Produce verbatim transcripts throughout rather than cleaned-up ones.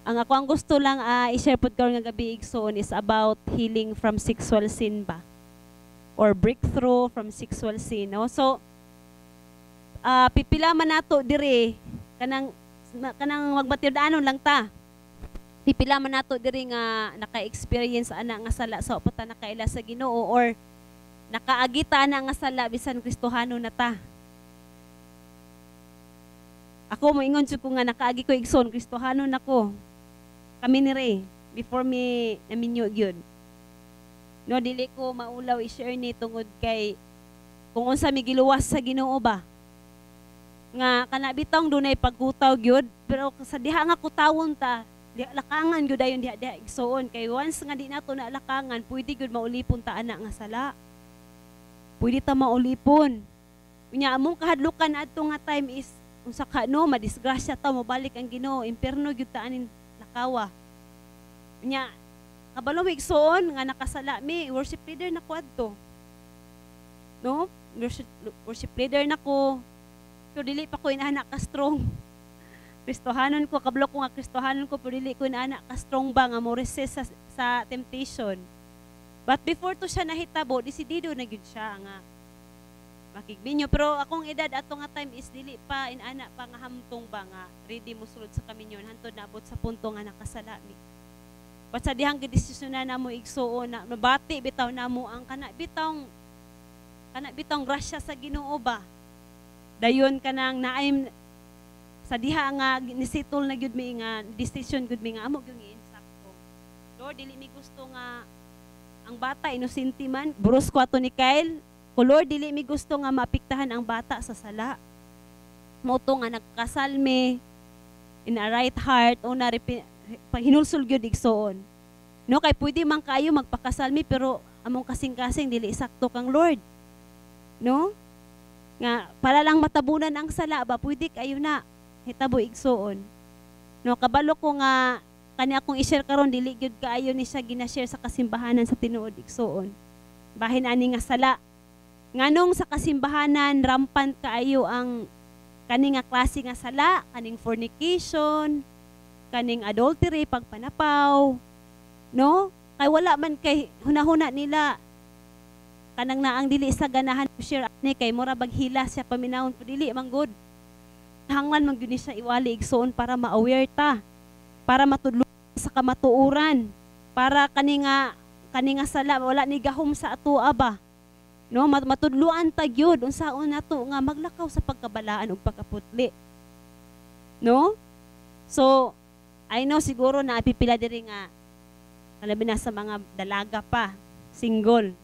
ang ako ang gusto lang uh, i-share po karon nga gabi igsoon is about healing from sexual sin ba, or breakthrough from sexual sin, no? So uh, pipila man nato diri kanang kanang magmatirdanon lang ta. Pipila man nato diri nga naka-experience ana nga sala sa upat nakaila sa Ginoo, or nakaagita na nga sala bisan Kristohano na ta. Ako moingon jud ko nga nakaagi ko igsoon Kristohano nako. Kami ni Ray before me naminyo gyud. No, dili ko maulaw i-share ni tungod kay kung unsa mi giluwas sa Ginoo ba. Nga kana bitong dunay pagkutaw gyud, pero sa diha nga kutawon ta, di lakangan gyud ayon diha diha igsoon kay once nga di nato na lakangan, pwede gyud maulipon ta ana nga sala. Pwede ta maulipon. Unya among kahadlukan adto nga time is unsa ka no madisgrasya ta mobalik ang Ginoo, impierno gyud ta anin lakawa. Unya kabalo igsoon nga nakasala mi, worship leader na ko adto. No? Worship, worship leader na ko. Pero dili pa ko inaana ka strong. Kristohanon ko, kabalo ko nga Kristohanon ko, pero dili ko inaana ka strong ba nga mo resist sa, sa temptation. But before to siya nahitabo, desidido na gyud siya nga makigbinyo. Pero akong edad ato nga time is dili pa inaana pa nga hamtong ba nga ready mo sulod sa kaminyon hantod naabot sa punto nga nakasala mi. Pat sa dihang gidesisyon na namo igsuon na mabati bitaw namo ang kana bitong kana bitong grasya sa Ginoo ba. Dayon kanang naay sa diha nga nisitol na gyud mi nga decision gyud mi nga amo gyud insakto. Lord, dili mi gusto nga ang bata inosente man. Buros ko ato ni Kyle. O Lord, dili mi gusto nga maapektahan ang bata sa sala. Moto nga nagkasal mi in a right heart o na hinulsol gyud igsoon. No, kay pwede man kayo magpakasal mi pero among kasing-kasing dili sakto kang Lord. No? Nga para lang matabunan ang sala ba pwede kayo na hitabo igsoon. No, kabalo ko nga kani akong i-share karon dili gyud kaayo ni siya gina-share sa kasimbahanan sa tinuod igsoon. Bahin ani nga sala. Nganong sa kasimbahanan rampant kaayo ang kani nga klase nga sala, kaning fornication, kaning adultery, pagpanapaw, no? Kay wala man kay hunahuna nila kanang naang dili sa ganahan share ni kay mura baghila siya paminawon pero dili man good. Hanglan man gyud ni siya iwali igsoon para ma-aware ta, para matudlo sa kamatuoran, para kani nga kani nga sala wala ni gahom sa atoa ba. No, matudluan ta gyud unsaon nato nga maglakaw sa pagkabalaan ug pagkaputli. No? So, I know siguro na pipila diri nga alabi na sa mga dalaga pa, single.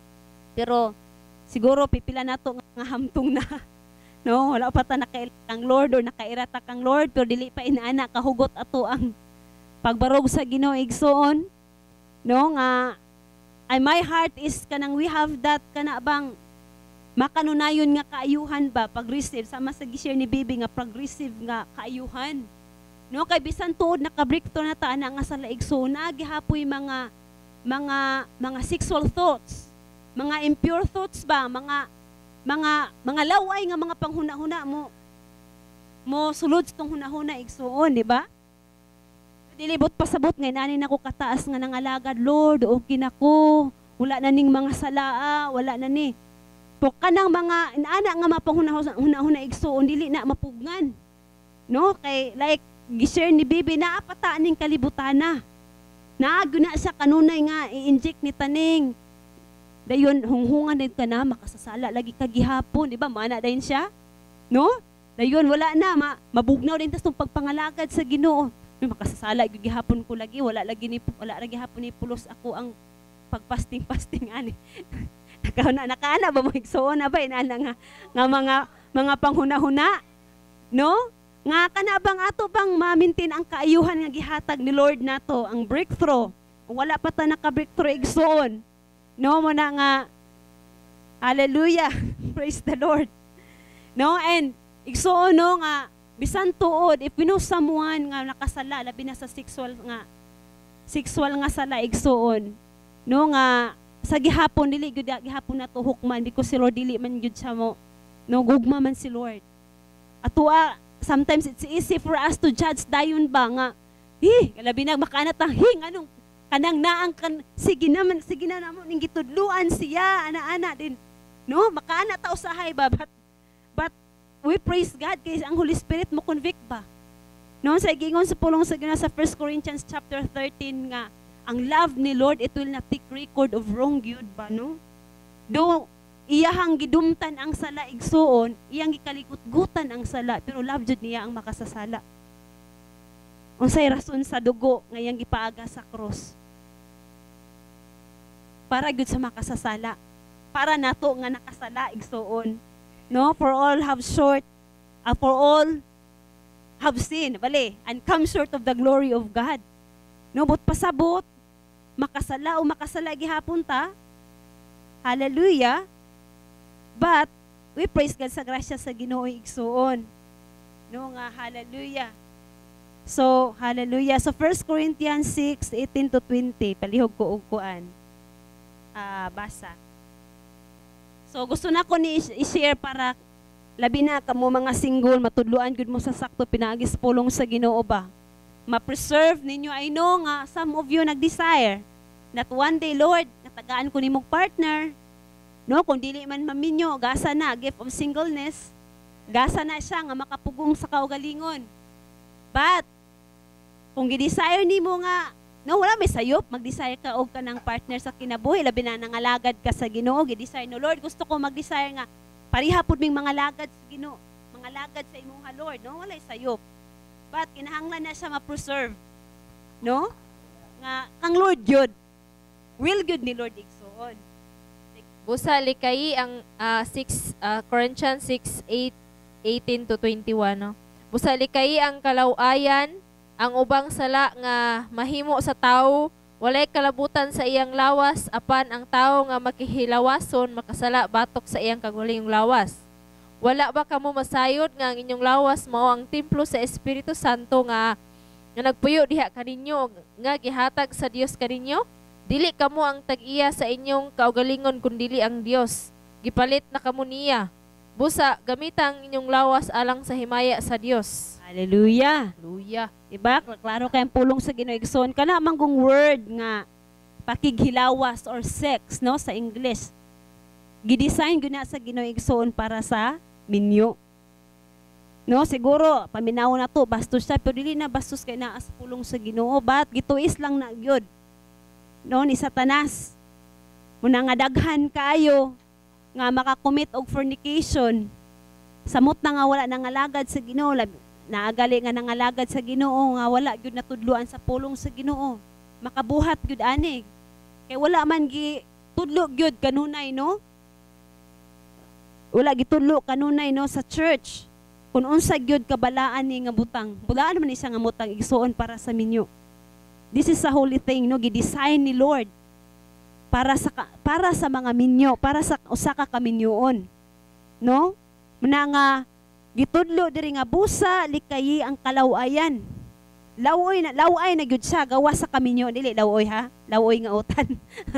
Pero siguro pipila nato nga hamtong na. No, wala pa ta nakaila kang Lord or nakairata kang Lord pero dili pa inaana kahugot ato ang pagbarog sa Ginoo igsoon. No, nga ay my heart is kanang we have that kana bang makanunayon nga kaayuhan ba pag-receive sama sa gi-share ni Bibi nga pag-receive nga kaayuhan. No, kay bisan tuod naka-breakthrough na ta ana nga sa laigsoon na gihapoy mga mga mga sexual thoughts, mga impure thoughts ba, mga mga mga laway nga mga panghuna-huna mo mo sulod tong hunahuna igsuon, di ba? Dilibot pasabot nga nani nako kataas nga nangalagad, Lord, okay na ko. Wala na ning mga salaa, wala na ni. Po kanang mga inaana nga mapanghuna-huna igsuon dili na mapugnan. No, kay like gi-share ni Bibi na apata ning kalibutana. Naagyo na siya kanunay nga i-inject ni taning. Dayon hunghungan din ka na makasasala lagi ka gihapon, di ba? Mana dayon siya. No? Dayon wala na ma, mabugnaw din tas tong pagpangalagad sa Ginoo. May makasasala gyud gihapon ko lagi, wala lagi ni wala ra gihapon ni pulos ako ang pagpasting-pasting ani. Nakauna nakaana ba mo igsuon na ba inana nga nga mga mga panghuna-huna? No? Nga kana bang ato bang ma-maintain ang kaayuhan nga gihatag ni Lord nato, ang breakthrough. Wala pa ta naka-breakthrough igsuon. No mo na nga hallelujah. Praise the Lord. No, and igsuon no nga bisan tuod if you know someone nga nakasala labi na sa sexual nga sexual nga sala igsuon. No nga sa gihapon dili gyud gihapon nato hukman because si Lord dili man gyud siya mo no gugma man si Lord. Atua sometimes it's easy for us to judge dayon ba nga hi, labi na makaanat ang hing anong kanang naang kan sige naman sige na namo ning gitudluan siya ana-ana din. No, makaana ta usahay ba but, but we praise God kay ang Holy Spirit mo convict ba. No, sa gingon sa pulong sa Ginoo sa First Corinthians chapter thirteen nga ang love ni Lord it will not take record of wrong gyud ba no. Do iyahang gidumtan ang sala igsuon, iyang gikalikot-gutan ang sala pero love jud niya ang makasasala. Unsay rason sa dugo nga iyang gipaaga sa cross? Para gyud sa makasasala. Para nato nga nakasala igsuon. No, for all have short, uh, for all have sinned, bali, and come short of the glory of God. No, but pasabot, makasala o makasala gihapon ta. Hallelujah. But, we praise God sa grasya sa Ginoo igsuon. No, nga, hallelujah. So, hallelujah. So, First Corinthians six, eighteen to twenty, palihog ko og kuan. Ah, basa. So, gusto na ko ni i-share para labi na kamo mga single, matudluan gud mo sa sakto pinaagis pulong sa Ginoo ba. Ma-preserve ninyo. I know nga some of you nag-desire that one day, Lord, natagaan ko nimong partner. No, kung dili man maminyo, gasa na gift of singleness. Gasa na siya nga makapugong sa kaugalingon. But kung gi-desire nimo nga no, wala may sayop, mag-desire ka og kanang partner sa kinabuhi, labi na nangalagad ka sa Ginoo, gi-desire no Lord, gusto ko mag-desire nga pariha pud ming mga lagad sa Ginoo, mga lagad sa imong Lord, no? Walay sayop. But kinahanglan na siya ma-preserve. No? Nga kang Lord gyud. Will gyud ni Lord igsuon. Busa likay ang uh, six uh, Corinthians six, eight, eighteen to twenty-one, no? Busa likay ang kalaw-ayan, ang ubang sala nga mahimo sa tawo, walay kalabutan sa iyang lawas, apan ang tawo nga makihilawason makasala batok sa iyang kagulingong lawas. Wala ba kamo masayod nga ang inyong lawas mao ang templo sa Espiritu Santo nga nga nagpuyo diha kaninyo nga gihatag sa Dios kaninyo? Dili kamo ang tag-iya sa inyong kaugalingon kundi ang Dios. Gipalit na kamo niya. Busa gamitang inyong lawas alang sa himaya sa Dios. Hallelujah. Hallelujah. Diba? Klaro kayong pulong sa Ginoo igsoon kana manggong word nga pakighilawas or sex no sa English. Gidesign gyud na sa Ginoo igsoon para sa minyo. No, siguro paminaw na to bastos siya pero dili na bastos kay naa sa pulong sa Ginoo, but gituis lang na gyud. No ni Satanas. Muna nga daghan kayo nga makakommit og fornication. Samot na nga wala nangalagad sa Ginoo, naagali nga nangalagad sa Ginoo nga wala gyud natudloan sa pulong sa Ginoo. Makabuhat gyud ani. Kay wala man gi tudlo gyud kanunay no. Wala gitudlo kanunay no sa church. Kung unsa gyud kabalaan ni nga butang. Bulaan man isa nga butang igsuon para sa minyo. This is a holy thing no gidesign ni Lord para sa para sa mga minyo, para sa usa ka kaminyoon. No? Muna nga gitudlo diri nga busa likayi ang kalawayan. Lawoy na laway na gyud siya gawa sa kaminyo dili lawoy ha. Lawoy nga utan.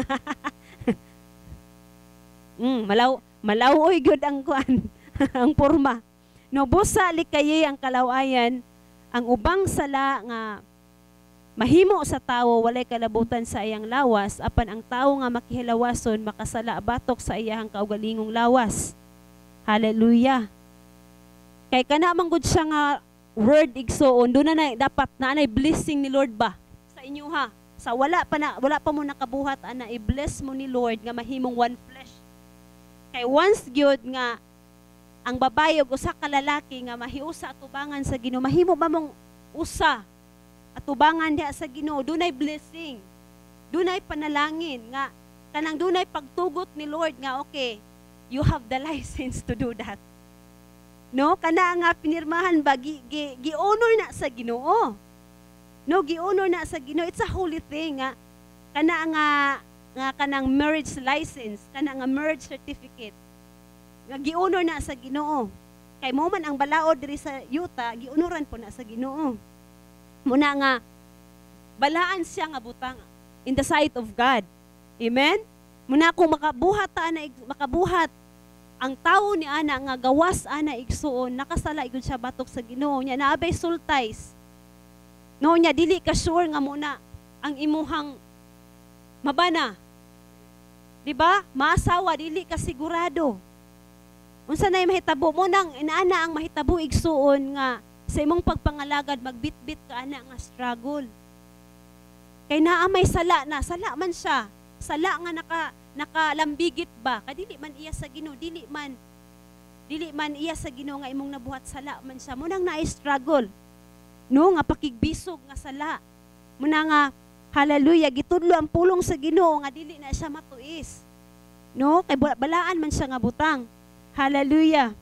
mm, malaw malawoy gyud ang kuan ang porma. No busa likayi ang kalawayan, ang ubang sala nga mahimo sa tawo walay kalabutan sa iyang lawas apan ang tawo nga makihilawason makasala batok sa iyang kaugalingong lawas. Hallelujah. Kay kana man gud siya nga word igsoon do na, na dapat na anay blessing ni Lord ba sa inyo ha. Sa wala pa na wala pa mo nakabuhat ana i-bless mo ni Lord nga mahimong one flesh. Kay once gyud nga ang babae ug usa ka lalaki nga mahiusa atubangan sa Ginoo, mahimo ba mong usa atubangan diha sa Ginoo, dunay blessing. Dunay panalangin nga kanang dunay pagtugot ni Lord nga okay, you have the license to do that. No, kana nga pinirmahan ba gi, gi, gi-honor na sa Ginoo. No, gi-honor na sa Ginoo. It's a holy thing nga kana nga nga kanang marriage license, kana nga marriage certificate. Nga gi-honor na sa Ginoo. Kay mo man ang balaod diri sa yuta, gi-honoran po na sa Ginoo. Muna nga balaan siya nga butang in the sight of God. Amen. Muna kung makabuhat ta na makabuhat ang tawo ni ana nga gawas ana igsuon nakasala igud siya batok sa Ginoo nya naabay sultays. No nya dili ka sure nga muna ang imuhang mabana. Di ba? Maasawa dili ka sigurado. Unsa nay mahitabo mo nang inaana ang mahitabo igsuon nga sa imong pagpangalagad magbitbit ka ana nga struggle. Kay naa may sala na, sala man siya. Sala nga naka nakalambigit ba? Kadili man iya sa Ginoo, dili man dili man iya sa Ginoo nga imong nabuhat sala man siya. Mo nang na-struggle. No nga pakigbisog nga sala. Mo na nga hallelujah gitudlo ang pulong sa Ginoo nga dili na siya matuis. No kay balaan man siya nga butang. Hallelujah.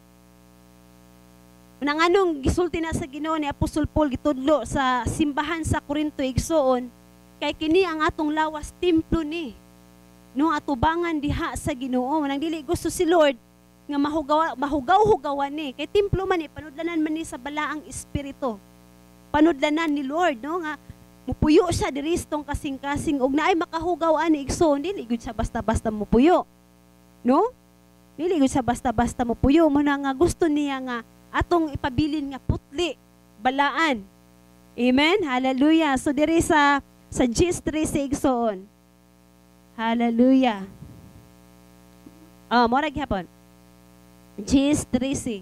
Nang anong gisulti na sa Ginoo ni Apostol Paul gitudlo sa simbahan sa Corinto igsuon kay kini ang atong lawas templo ni. No atubangan diha sa Ginoo nang dili gusto si Lord nga mahugaw mahugaw-hugawan ni kay templo man ni panudlanan man ni sa balaang espiritu. Panudlanan ni Lord no nga mupuyo siya diri stong kasing-kasing ug naay makahugaw ani igsoon dili gud siya basta-basta mupuyo. No? Dili gud siya basta-basta mupuyo mo na nga gusto niya nga atong ipabilin nga putli balaan. Amen. Hallelujah. So diri sa sa Gs three sa igsoon. Hallelujah. Ah, mo ra gyapon. Gs three.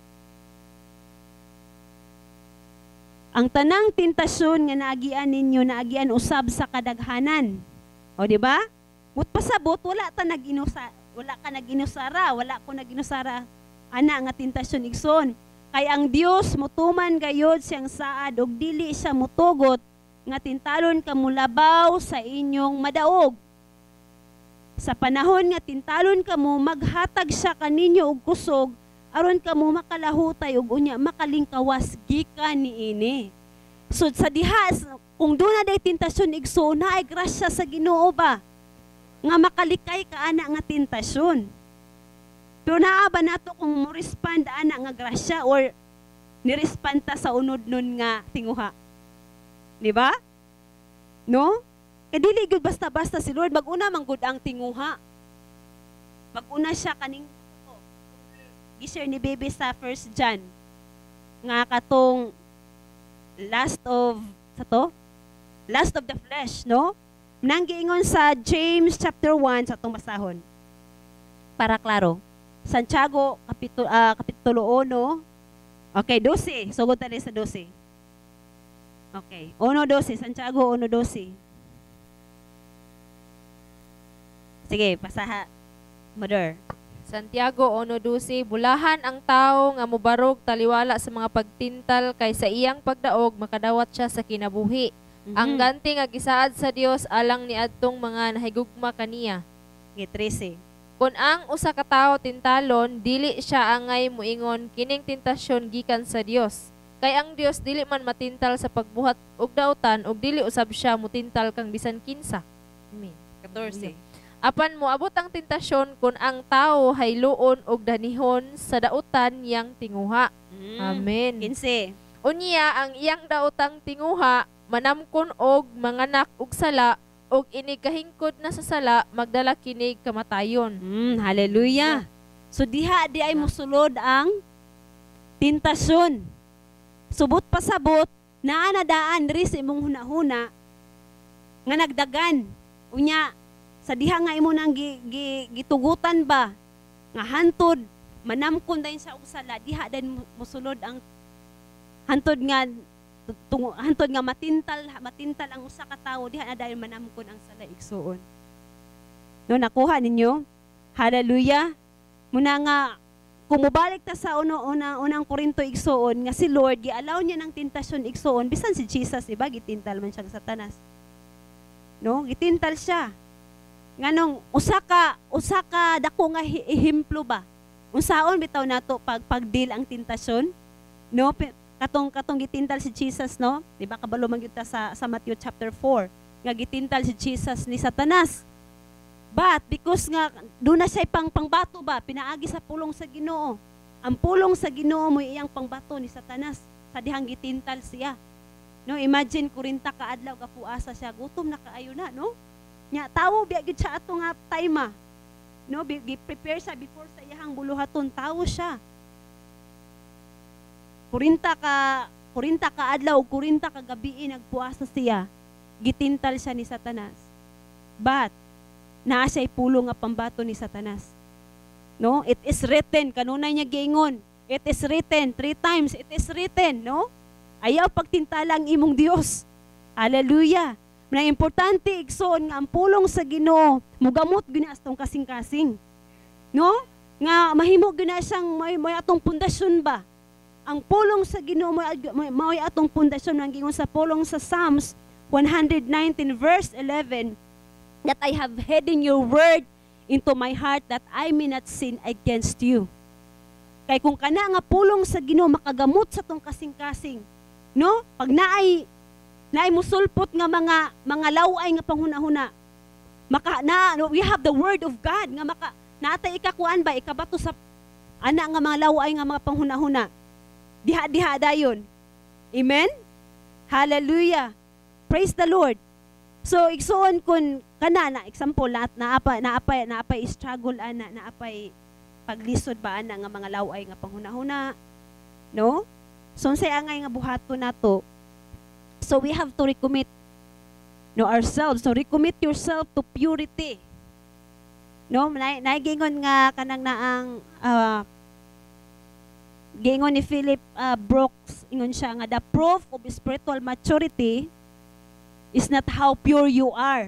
Ang tanang tentasyon nga naagian ninyo naagian usab sa kadaghanan. O di ba? Mut pasabot wala ta naginusa, wala ka naginusara, wala ko naginusara ana nga tentasyon igsoon. Kay ang Dios mutuman gayod siyang saad ug dili siya mutugot nga tintalon kamo labaw sa inyong madaog. Sa panahon nga tintalon kamo maghatag siya kaninyo og kusog aron kamo makalahutay ug unya makalingkawas gikan niini. So sa diha kung doon na day tentasyon igsoon na ay grasya sa Ginoo ba nga makalikay ka ana nga tentasyon. Pero naa ba nato kung mo respond ana nga grasya or ni-respond ta sa unod nun nga tinguha? Di ba? No? Kaya dili gud basta-basta si Lord mag-una man gud ang tinguha. Mag-una siya kaning gi-share ni baby sa First John nga katong last of sa to last of the flesh, no? Nang giingon sa James chapter one sa atong basahon para klaro. Santiago kapitulo uh, kapitulo one. Okay, twelve. Sugod ta sa twelve. Okay, one twelve, Santiago one twelve. Sige, pasaha. Mother. Santiago one twelve, bulahan ang tao nga mobarog taliwala sa mga pagtintal kay sa iyang pagdaog makadawat siya sa kinabuhi. Mm-hmm. Ang ganti nga gisaad sa Dios alang niadtong mga nahigugma kaniya. Okay, thirteen. Kung ang usa ka tawo tintalon, dili siya angay muingon kining tentasyon gikan sa Dios. Kay ang Dios dili man matintal sa pagbuhat og dautan ug dili usab siya mutintal kang bisan kinsa. Amen. fourteen. Apan moabot ang tentasyon kung ang tao hayluon og danihon sa dautan yang tinguha. Mm. Amen. fifteen. Unya ang iyang daotang tinguha manamkon og manganak og sala og inigahingkod na sa sala magdala kinig kamatayon. Mm, hallelujah. So diha di ay mosulod ang tentasyon. Subot pasabot naa nadaan diri sa imong hunahuna nga nagdagan. Unya sa diha nga imo nang gi, gi, gitugutan ba nga hantod manamkon dayon sa og sala diha din mosulod ang hantod nga tungo hantod nga matintal matintal ang usa ka tawo diha na dayon manamkon ang sala igsuon. No nakuha ninyo? Hallelujah. Muna nga kung mobalik ta sa uno una unang Korinto igsuon nga si Lord gi-allow niya ng tentasyon igsuon bisan si Jesus iba gitintal man siya sa Satanas. No, gitintal siya. Nganong usa ka usa ka dako nga ehemplo ba? Unsaon bitaw nato pag pagdil ang tentasyon? No, katong katong gitintal si Jesus, no? Di ba kabalo man gyud ta sa sa Matthew chapter four nga gitintal si Jesus ni Satanas. But because nga do na siya pang pangbato ba pinaagi sa pulong sa Ginoo. Ang pulong sa Ginoo mo iyang pangbato ni Satanas sa dihang gitintal siya. No, imagine kurinta ka adlaw ka puasa siya, gutom na kaayo na, no? Nya tawo biya gid siya ato nga time. No, gi-prepare siya before sa iyang buluhaton, tawo siya. Kurinta ka kurinta ka adlaw, kurinta ka gabi nagpuasa siya. Gitintal siya ni Satanas. But naa siya'y pulo nga pambato ni Satanas. No? It is written, kanunay niya giingon. It is written, three times, it is written, no? Ayaw pagtintala ang imong Dios. Hallelujah. Na importante igsoon nga ang pulong sa Ginoo mugamot gyud astong kasing-kasing. No? Nga mahimo gyud na siyang may, may atong pundasyon ba? Ang pulong sa Ginoo may, may, may atong pundasyon ang gingon sa pulong sa Psalms one nineteen verse eleven, that I have hidden your word into my heart that I may not sin against you. Kay kung kana nga pulong sa Ginoo makagamot sa tong kasing-kasing, no? Pag naay naay musulpot nga mga mga laway nga panghunahuna, maka na no, we have the word of God nga maka natay ikakuan ba ikabato sa ana nga mga laway nga mga panghunahuna. Diha-diha dayon. Amen? Hallelujah. Praise the Lord. So igsoon kun kana na example lahat naapa naapa naapa struggle ana naapay paglisod ba ana nga mga laway nga panghunahuna, no? So unsay angay nga buhaton nato? So we have to recommit no ourselves. So recommit yourself to purity. No, nay gingon nga kanang naang uh, gingon ni Philip uh, Brooks, ingon siya nga the proof of spiritual maturity is not how pure you are,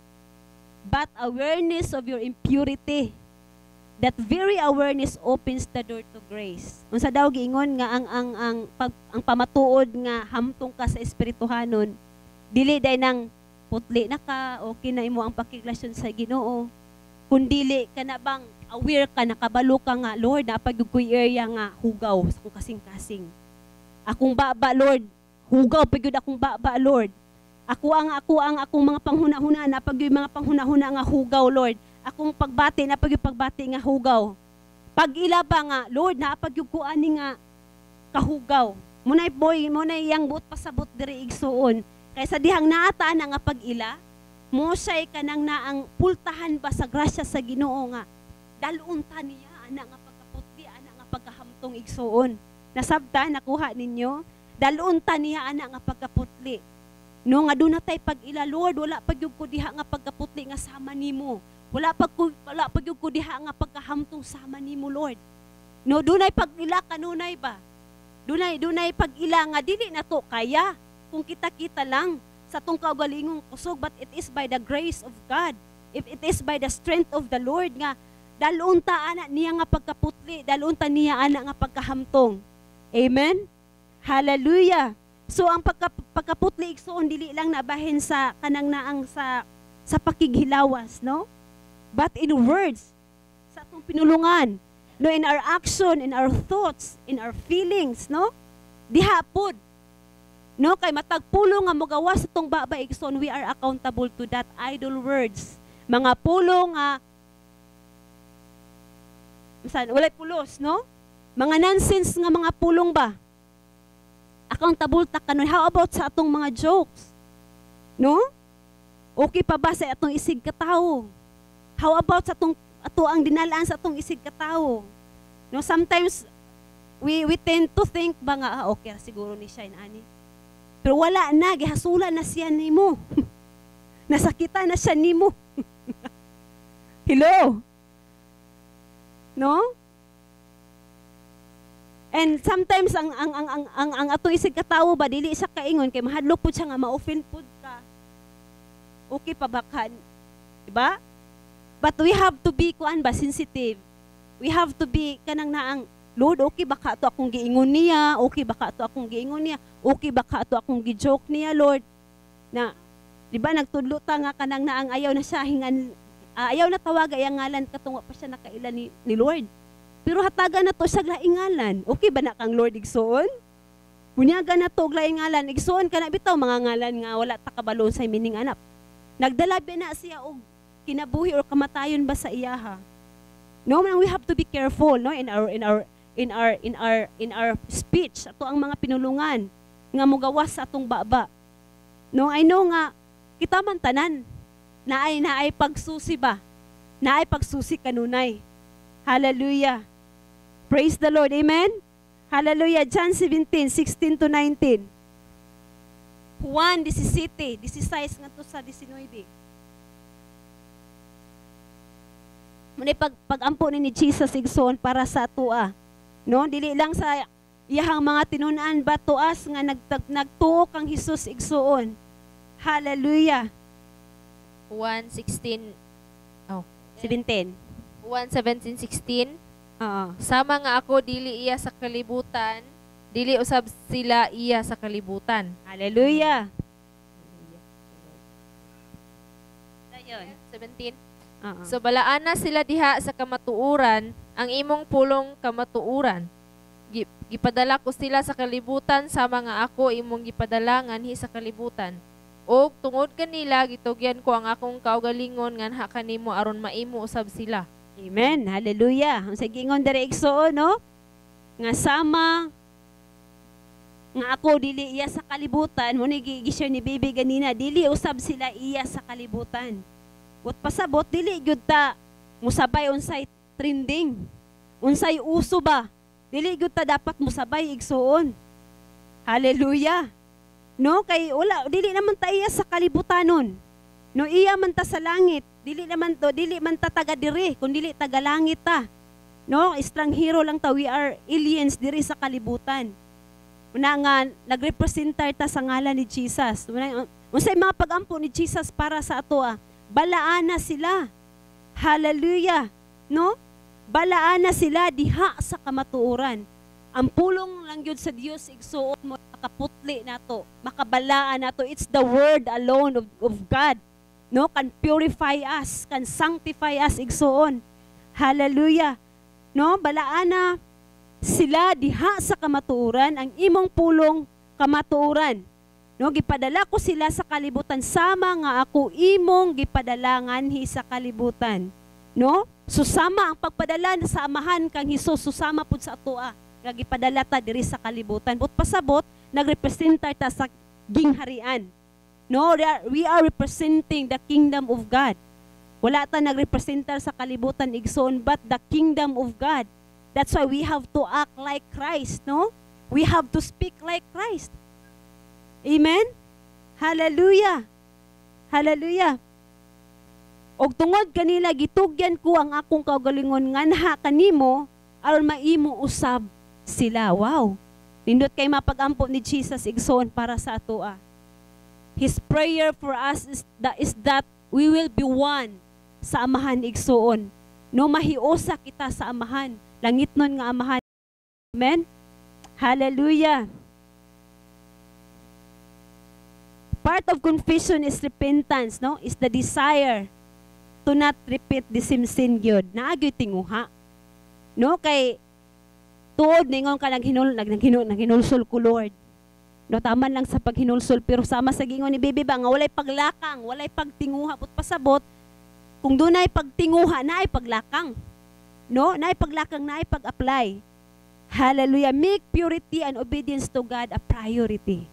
but awareness of your impurity. That very awareness opens the door to grace. Unsa daw giingon nga ang ang ang pag, ang pamatuod nga hamtong ka sa espirituhanon, dili day nang putli na ka o kinay mo ang pakiglasyon sa Ginoo. Kun dili ka na bang aware ka, nakabalo ka nga, Lord, napagud koy area nga hugaw sa akong kasing-kasing. Akong baba, Lord, hugaw pagud akong baba, Lord. Ako ang ako ang akong mga panghuna-huna, napagud mga panghuna-huna nga hugaw, Lord. Akong pagbati, napagud pagbati nga hugaw. Pag ila ba nga, Lord, napagud ko ani nga kahugaw. Munay boy, munay yang buot pasabot diri igsuon. Kaysa dihang naata na nga pag ila, mo say kanang naang pultahan ba sa grasya sa Ginoo nga. Dalun ta niya ana nga pagkaputli, ana nga pagkahamtong igsuon. Nasabta nakuha ninyo? Dalun ta niya ana nga pagkaputli. No nga doon natay pag ila, Lord, wala pagyud ko diha nga pagkaputli nga sama nimo. Wala pag wala pagyud ko diha nga pagkahamtong sama nimo, Lord. No dunay pag ila kanunay ba? Dunay dunay pag ila nga dili na to kaya kung kita-kita lang sa tong kaugalingong kusog, but it is by the grace of God. If it is by the strength of the Lord nga dalun ta ana niya nga pagkaputli, dalun ta niya ana nga pagkahamtong. Amen. Hallelujah. So ang pagka, pagkaputli igsoon dili lang nabahin sa kanang naang sa sa pakighilawas, no? But in words, sa atong pinulungan, no, in our action, in our thoughts, in our feelings, no? Diha pod. No, kay matag pulong nga mogawas sa tong baba igsoon, we are accountable to that idle words. Mga pulong nga uh, walay pulos, no? Mga nonsense nga mga pulong ba? Accountable ta kanon. How about sa atong mga jokes? No? Okay pa ba sa atong isig katawo? How about sa atong ato ang dinalaan sa atong isig katawo? No, sometimes we we tend to think ba nga ah, okay siguro ni siya ani. Pero wala na, gihasula na siya nimo. Nasakita na siya nimo. Hello? No? And sometimes ang ang ang ang ang, ang ato isig katawo ba dili sa kaingon kay mahadlok pud siya nga ma-offend pud ka. Okay pa ba kan? Diba? But we have to be kuan ba sensitive. We have to be kanang naang Lord, okay baka ato akong giingon niya, okay baka ato akong giingon niya, okay baka ato akong gi-joke niya, Lord. Na di ba nagtudlo ta nga kanang naang ayaw na siya hingan uh, ayaw na tawag ay ngalan katong wa pa siya nakaila ni, ni Lord. Pero hatagan na to siya glaingalan. Okay ba na kang Lord igsoon? Bunyaga na to glaingalan. Igsoon ka na bitaw mga ngalan nga wala ta kabalon sa mining anak. Nagdalabi na siya og kinabuhi or kamatayon ba sa iyaha. No, we have to be careful, no, in our in our in our in our in our speech. Ato ang mga pinulungan nga mogawas sa atong baba. No, I know nga kita man tanan naay naay pagsusi ba? Naay pagsusi kanunay. Hallelujah. Praise the Lord. Amen. Hallelujah. John seventeen, sixteen to nineteen. Juan seventeen, sixteen nga to sa nineteen. Muna pag pagampo ni Jesus igsoon para sa atua. No, dili lang sa iyahang mga tinunan ba tuas nga nagtag nagtuo kang Hesus igsoon. Hallelujah. Juan sixteen. Oh, seventeen. Juan seventeen sixteen. Oo. Sama nga ako dili iya sa kalibutan, dili usab sila iya sa kalibutan. Hallelujah. Dayon, seventeen. Oo. So balaan na sila diha sa kamatuuran, ang imong pulong kamatuuran. Gi- Gipadala ko sila sa kalibutan sama nga ako imong gipadala nganhi sa kalibutan. O tungod kanila gitugyan ko ang akong kaugalingon nganha kanimo aron maimo usab sila. Amen. Hallelujah. Ang sagingon diri igsoon, no? Nga sama nga ako dili iya sa kalibutan, mo ni gi-share ni Baby ganina, dili usab sila iya sa kalibutan. But pasabot dili gyud ta musabay unsay trending. Unsay uso ba? Dili gyud ta dapat musabay igsoon. Hallelujah. No, kay wala dili naman ta iya sa kalibutanon. No, iya man ta sa langit. Dili naman to, dili man ta taga diri, kun dili taga langit ta. No, estranghero lang ta, we are aliens diri sa kalibutan. Una nga nagrepresentar ta sa ngalan ni Jesus. Una unsay mga pagampo ni Jesus para sa ato ah. Balaan na sila. Hallelujah. No? Balaan na sila diha sa kamatuoran. Ang pulong lang yun sa Dios igsuon mo makaputli nato, makabalaan nato. It's the word alone of, of God. No, can purify us, can sanctify us igsuon. Hallelujah. No, balaan na sila diha sa kamatuoran, ang imong pulong kamatuoran. No, gipadala ko sila sa kalibutan sama nga ako imong gipadalangan hi sa kalibutan. No? Susama ang pagpadala sa amahan kang Hesus, susama pud sa atoa nga gipadala ta diri sa kalibutan. But pasabot nagrepresenta ta sa gingharian. No, we are representing the kingdom of God. Wala ta nagrepresenta sa kalibutan igsoon but the kingdom of God. That's why we have to act like Christ, no? We have to speak like Christ. Amen? Hallelujah. Hallelujah. Og tungod kanila gitugyan ko ang akong kaugalingon nganha kanimo aron maimo usab sila. Wow. Nindot kay mapag-ampo ni Jesus igsoon para sa atoa. His prayer for us is that, is that we will be one sa amahan igsoon. No, mahiusa kita sa amahan. Langitnon nga amahan. Amen? Hallelujah. Part of confession is repentance, no? Is the desire to not repeat the same sin gyud. Naagyoy tinguha. No, kay tuod ningon ka naghinul naghinul naghinulsol ko Lord. No, taman lang sa paghinulsol pero sama sa gingon ni Bibi ba nga walay paglakang, walay pagtinguha put pasabot. Kung dunay pagtinguha naay paglakang. No, naay paglakang naay pag-apply. Hallelujah. Make purity and obedience to God a priority.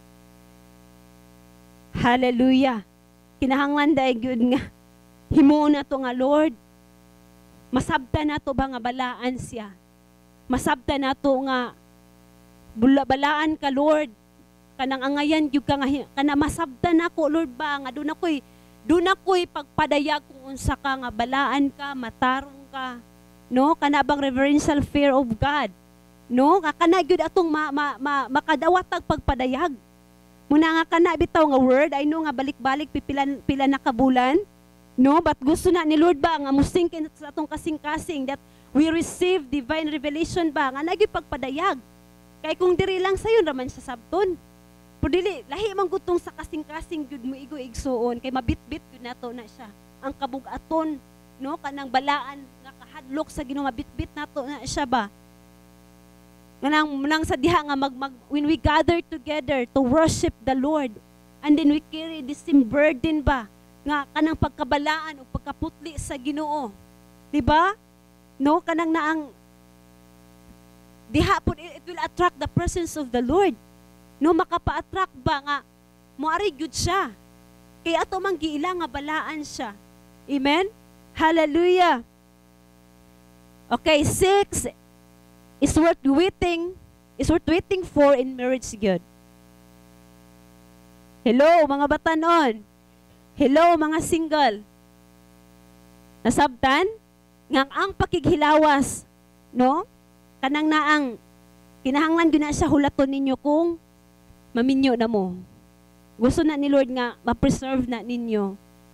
Hallelujah. Kinahanglan daay gyud nga himo na to nga Lord. Masabta na to ba nga balaan siya. Masabta na to nga bula balaan ka Lord. Kanang angayan gyud ka nga kana masabta na ko Lord ba nga dun ako'y dun ako'y pagpadayag kung unsa ka nga balaan ka, matarong ka. No, kana bang reverential fear of God. No, nga kana gyud atong ma, ma, ma, makadawatag pagpadayag. Muna nga kana bitaw nga word, I know nga balik-balik pipila pila na kabulan. No, but gusto na ni Lord ba nga musingkin sa atong kasing-kasing that we receive divine revelation ba nga nagi pagpadayag. Kay kung diri lang sayon raman sa sabton. Pero dili lahi man gutong sa kasing-kasing gyud mo igo igsuon kay mabitbit gyud nato na siya. Ang kabug-aton, no, kanang balaan nga kahadlok sa Ginoo mabitbit nato na siya ba. Nang nang sa diha nga mag, mag when we gather together to worship the Lord and then we carry the same burden ba nga kanang pagkabalaan o pagkaputli sa Ginoo. Di ba? No, kanang naang diha pud it will attract the presence of the Lord. No, makapa-attract ba nga moari gyud siya. Kay ato man giila nga balaan siya. Amen? Hallelujah. Okay, six. is worth waiting, is worth waiting for in marriage gyud. Hello mga batanon. Hello mga single. Nasabtan nga ang pakighilawas, no? Kanang naang kinahanglan gyud na siya hulaton ninyo kung maminyo na mo. Gusto na ni Lord nga ma-preserve na ninyo.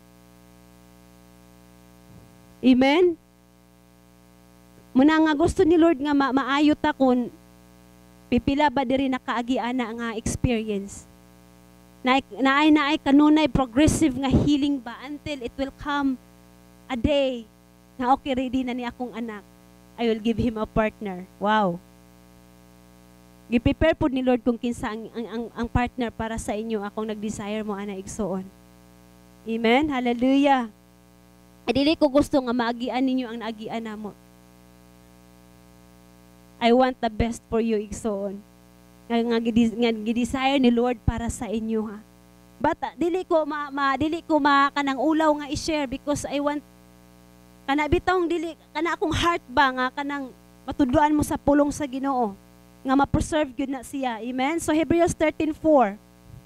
Amen? Muna nga gusto ni Lord nga ma maayo ta kung pipila ba diri nakaagiana nga experience. Na naay naay kanunay progressive nga healing ba until it will come a day na okay ready na ni akong anak. I will give him a partner. Wow. Gi-prepare po ni Lord kung kinsa ang, ang, ang, ang partner para sa inyo akong nag-desire mo ana igsoon. Amen? Hallelujah. Adili ko gusto nga maagian ninyo ang naagian namo. I want the best for you igsoon. Nga nga, nga gi-desire ni Lord para sa inyo ha. But uh, dili ko ma, ma dili ko ma kanang ulaw nga i-share because I want kana bitong dili kana akong heart ba nga kanang matudloan mo sa pulong sa Ginoo nga ma-preserve gyud na siya. Amen. So Hebrews thirteen four.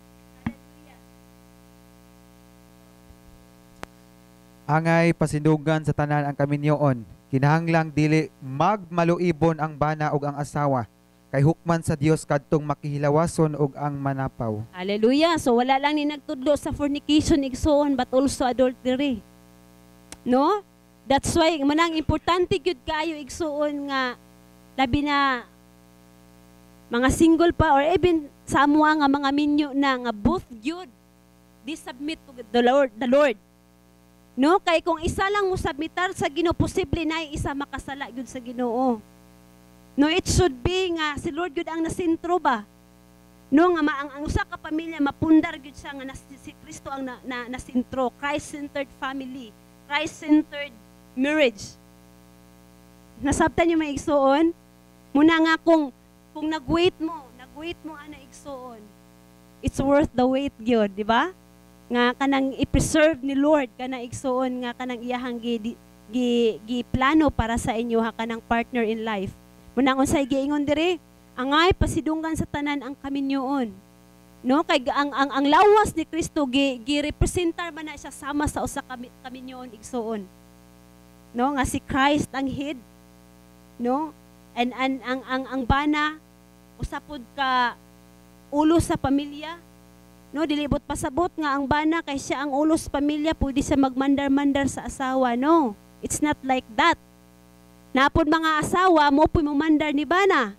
Angay pasindugan sa tanan ang kaminyoon. Kinahanglang dili magmaluibon ang bana ug ang asawa. Kay hukman sa Dios kadtong makihilawason ug ang manapaw. Hallelujah. So wala lang ni nagtudlo sa fornication igsoon but also adultery. No? That's why manang importante gyud kayo igsoon nga labi na mga single pa or even sa amuha nga mga minyo na nga both gyud di submit to the Lord, the Lord. No, kay kung isa lang mo submitar sa Ginoo, posible na isa makasala gyud sa Ginoo. No, it should be nga si Lord gyud ang nasentro ba. No, nga ang, ang usa ka pamilya mapundar gyud siya nga nas, si Kristo ang na, na, nasentro, Christ-centered family, Christ-centered marriage. Nasabtan niyo may igsoon? Muna nga kung kung nag-wait mo, nag-wait mo ana igsoon. It's worth the wait gyud, di ba? Nga kanang i-preserve ni Lord kana igsoon nga kanang iyahang gi, gi, gi plano para sa inyo ha kanang partner in life. Muna unsay giingon diri, angay pasidunggan sa tanan ang kaminyoon. No, kay ang ang, ang lawas ni Kristo gi, gi-representar man na siya sama sa usa ka kaminyoon igsoon. No, nga si Christ ang head. No? And, and ang ang ang bana usapod ka ulo sa pamilya. No, dilibot pasabot nga ang bana kay siya ang ulo sa pamilya, pwede siya magmandar-mandar sa asawa. No, it's not like that. Napod mga asawa mo puy mandar ni bana.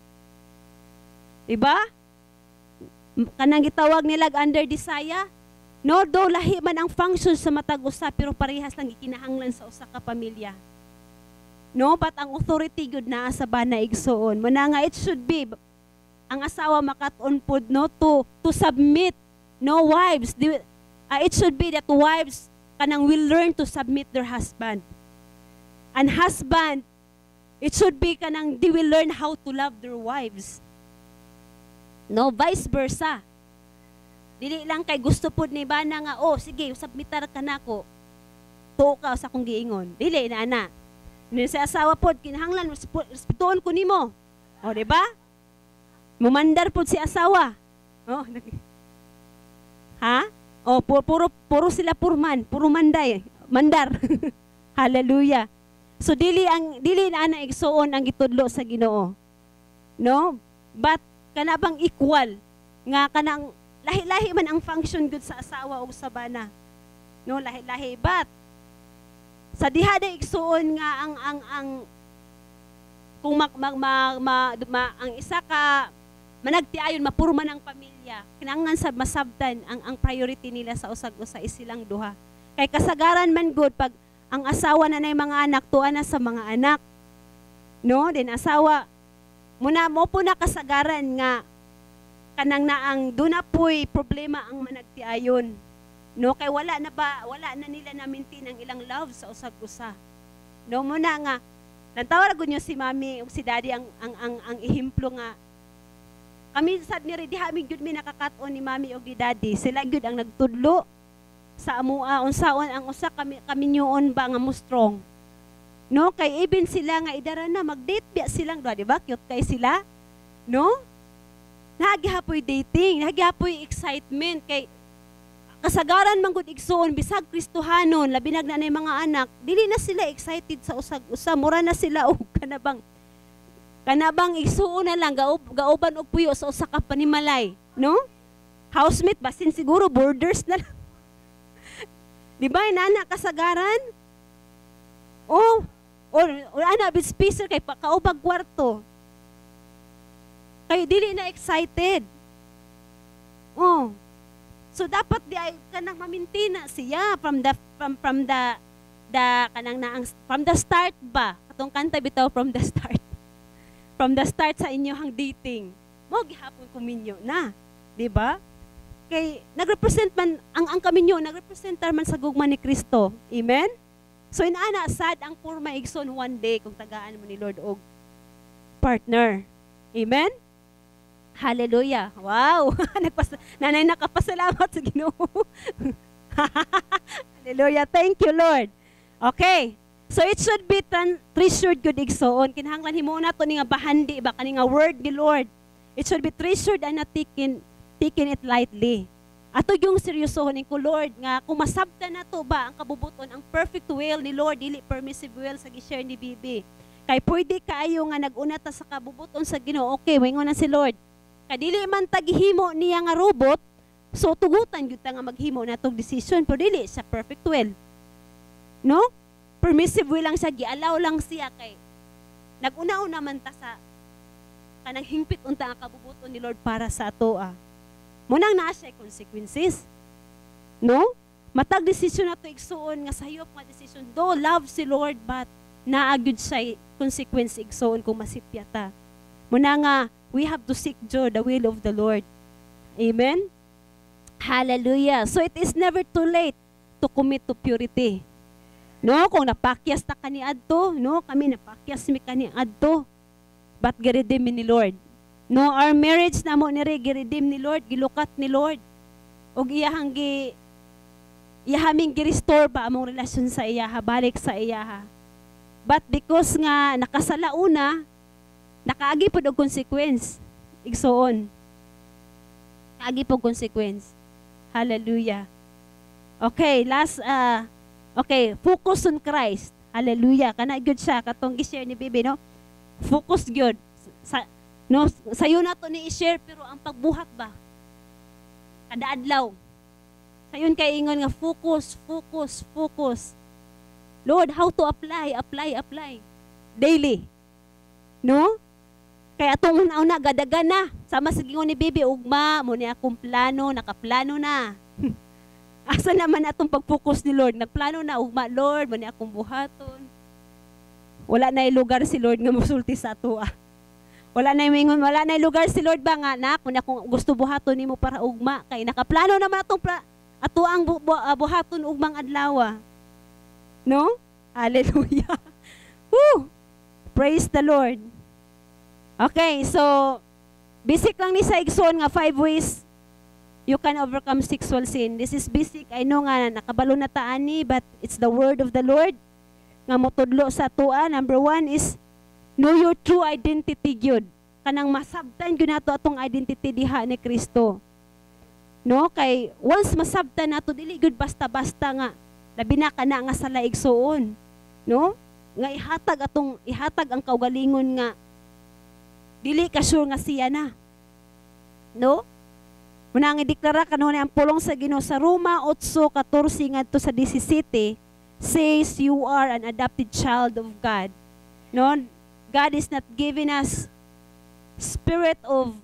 Diba? Kanang gitawag nila under desire. No, do lahi man ang function sa matag usa pero parehas lang ikinahanglan sa usa ka pamilya. No, but ang authority gud naa sa bana igsoon. Muna nga it should be ang asawa makat-on pod no to to submit. No, wives, di, uh, it should be that wives kanang will learn to submit their husband. And husband, it should be kanang they will learn how to love their wives. No, vice versa. Dili lang kay gusto pod ni bana nga oh sige submitar ka nako. Tuo ka sa akong giingon. Dili na ana. Ni sa asawa pod kinahanglan respetuon ko nimo. O di ba? Mumandar pod si asawa. Oh. Ha? Oh, pu- puro puro sila purman, puro manday, mandar. Hallelujah. So dili ang dili na ana igsuon ang gitudlo sa Ginoo. No? But kana bang equal nga kanang lahi-lahi man ang function gud sa asawa o sa bana. No, lahi-lahi but sa diha day igsuon nga ang ang ang kung mag, mag, mag, mag, ma, ang isa ka managtiayon mapurman ang pamilya kinahanglan sa masabtan ang ang priority nila sa usag-usa is silang duha. Kay kasagaran man gud pag ang asawa na nay mga anak tuwa na sa mga anak. No, din asawa muna mo po na kasagaran nga kanang naang do na po'y problema ang managtiayon. No, kay wala na ba, wala na nila na maintain ang ilang love sa usag-usa. No, muna nga, nantawag ko nyo si mami o si daddy ang, ang, ang, ang ihimplo nga, kami sad ni Redi, hami gyud mi nakakaton ni mami o ni daddy, sila gyud ang nagtudlo sa amua, unsaon ang usa kami, kami nyoon ba nga mo strong. No, kay even sila nga idara na mag-date biya silang duha, di ba? Cute kay sila. No? Nagihapoy dating, nagihapoy excitement kay kasagaran man gud igsoon bisag Kristohanon labi na nanay mga anak, dili na sila excited sa usag-usa, mura na sila og kanabang kanabang igsuon na lang gaob, gaoban og puyo sa usa ka panimalay, no? Housemate basin siguro borders na lang. Di ba inana kasagaran? Oh, or, or ana bit spacer kay kaubag kwarto. Kay dili na excited. Oh. So dapat di ay kanang mamintina siya from the from from the the kanang naang from the start ba. Katong kanta bitaw from the start. From the start sa inyong dating. Mo gihapon kuminyo na, di ba? Kay nagrepresent man ang ang kaminyo nagrepresentar man sa gugma ni Kristo. Amen. So inaana sad ang purma igsoon one day kung tagaan mo ni Lord og partner. Amen. Hallelujah. Wow. Nagpas nanay nakapasalamat sa Ginoo. Hallelujah. Thank you, Lord. Okay. So it should be tan- treasured good igsoon. Kinahanglan himo na to ni nga bahandi ba kani nga word ni Lord. It should be treasured and not taken taken it lightly. Ato yung seryosohon ko, Lord, nga kung masabta na to ba ang kabubuton, ang perfect will ni Lord, dili permissive will sa gi-share ni Bibi. Kay pwede kaayo nga nag-una ta sa kabubuton sa Ginoo. Okay, wingon na si Lord. Kadili man tagihimo niya nga robot, so tugutan gyud ta nga maghimo na tong decision, pero dili sa perfect will. No? Permissive will lang siya, gi-allow lang siya kay nag-una-una man ta sa kanang hingpit unta ang kabubuton ni Lord para sa ato ah. Munang naa siya consequences. No? Matag decision na to igsuon nga sayop nga decision. Do love si Lord but naagud siya consequence igsuon kung masipya ta. Muna nga we have to seek joy, the will of the Lord. Amen? Hallelujah. So it is never too late to commit to purity. No, kung napakyas na kani adto, no, kami napakyas mi kani adto. But giredeem ni Lord. No, our marriage na mo nire giredeem ni Lord, gilukat ni Lord. Og iyahang gi iyahaming gi-restore ba among relasyon sa iyaha, balik sa iyaha. But because nga nakasala una, nakaagi po og consequence. Igsoon. Kaagi po consequence. Hallelujah. Okay, last, uh, okay, focus on Christ. Hallelujah. Kana good siya, katong gi-share ni Bibi, no? Focus good. Sa, no, sayo na to ni i-share, pero ang pagbuhat ba? Kada adlaw. Sayon kay ingon nga focus, focus, focus. Lord, how to apply, apply, apply. Daily. No? Kaya atong una-una, gadagan na. Sama sa gingon ni Bibi, ugma, mo ni akong plano, nakaplano na. Asa naman atong pag-focus ni Lord? Nagplano na, ugma, Lord, mo ni akong buhaton. Wala na lugar si Lord nga musulti sa ato ah. Wala na mingon, wala na lugar si Lord ba nga, nak, mo ni akong gusto buhaton nimo para ugma. Kay nakaplano naman atong pra, ato ang bu, bu, uh, buhaton ugmang adlaw. No? Hallelujah. Woo! Praise the Lord. Okay, so basic lang ni sa igsoon nga five ways you can overcome sexual sin. This is basic. I know nga nakabalo na ta ani, but it's the word of the Lord nga motudlo sa tuwa. Number one is know your true identity gyud. Kanang masabtan gyud nato atong identity diha ni Kristo. No, kay once masabtan nato dili gyud basta-basta nga labi na kana nga sala igsoon. No? Nga ihatag atong ihatag ang kaugalingon nga dili ka sure nga siya na. No? Muna nga ideklara kanunay ang pulong sa Ginoo sa Roma eight fourteen ngadto sa seventeen says you are an adopted child of God. No? God is not giving us spirit of